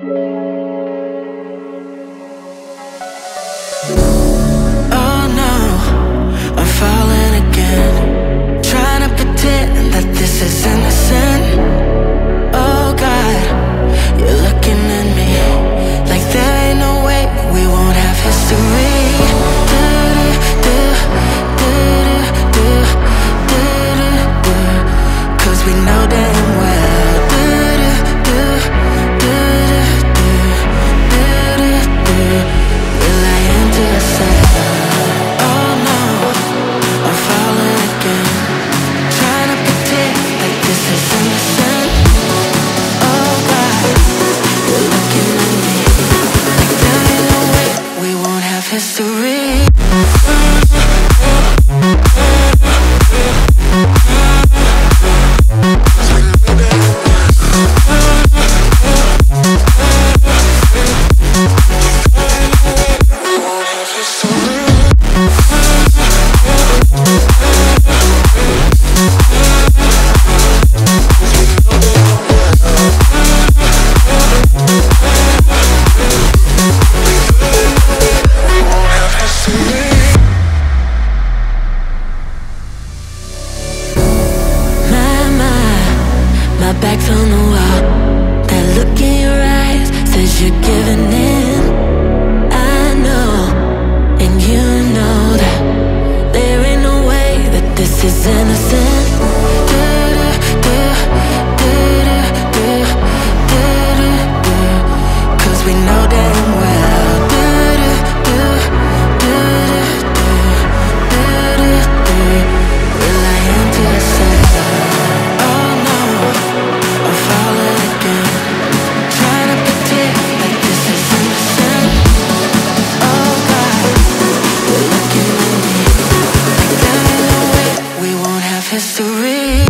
Oh no, I'm falling again, trying to pretend that this is innocent. Oh God, you're looking at me like there ain't no way we won't have history. Cause we know damn well will I intersect? Oh no, I'm falling again, trying to pretend like this is innocent. Oh God, you're looking at me like there ain't no way we won't have history. My back's on the wall, that look in your eyes says you're giving in. I know, and you know that there ain't no way that this is innocent. Cause we know damn well will I intersect? Oh no, I'm falling again, trying to pretend like this is innocent. Oh God, you're looking at me like there ain't no way we won't have history.